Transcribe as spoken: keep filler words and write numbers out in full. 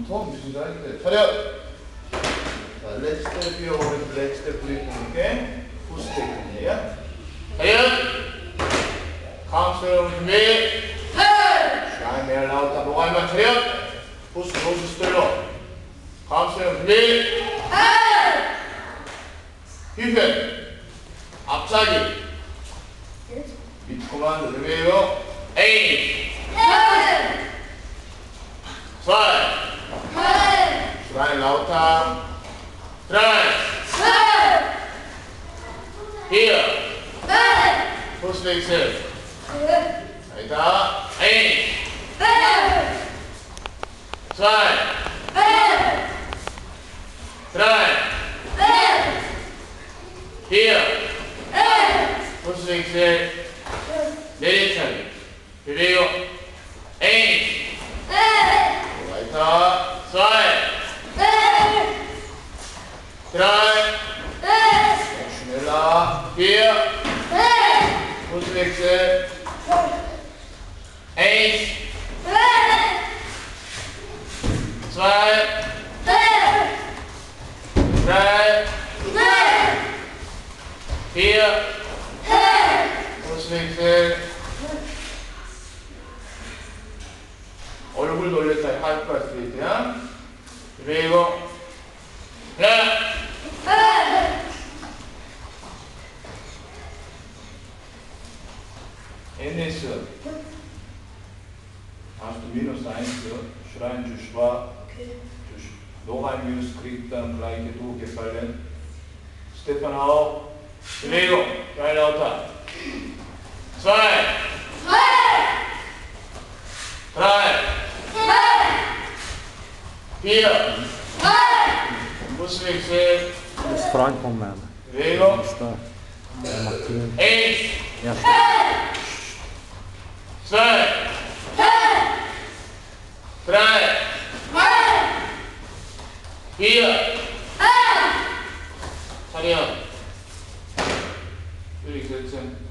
톰 뮤지가 할때 차렷. 자, 렛츠 스텝 비어 오른쪽 렛츠 스텝 브레이크 이렇게 푸스 테이크예요. 차렷. 카운트 준비. 샤인 메어 나왔다. 노가이만 차렷. 푸스 로스 스텔로. 카운트 준비. 휘편. 앞차기. 밑 코만드 준비해요. 에이. 스와이. 스와이 나왔다. 드라이. 히어. 푸스 엑셀. 자이다. 에이. 스와이. 드라이. 히어. 푸스 엑셀. 내리차기. 비비고. 에이. 라이터. 스와이. 드라이. 슈넬라. 히어. 푸스 엑셀. 에이. 스와이. 드라이. 히어. 푸스 엑셀. 얼굴 돌렸다. 하이퍼 스트레이트야. 그리고 하나. 엔에스. Hast du minus eins für Schrein Joshua? Noch ein Minus kriegt dann gleiche Du gefallen. Stefan auch. Bewegung. Drei lauter. Zwei. Drei. Vier. Fußwechsel. Esse Freund von mir. Bewegung. Martin. Eins. Ja. Zwei. Drei. Vier. 차렷. 여기 있어요.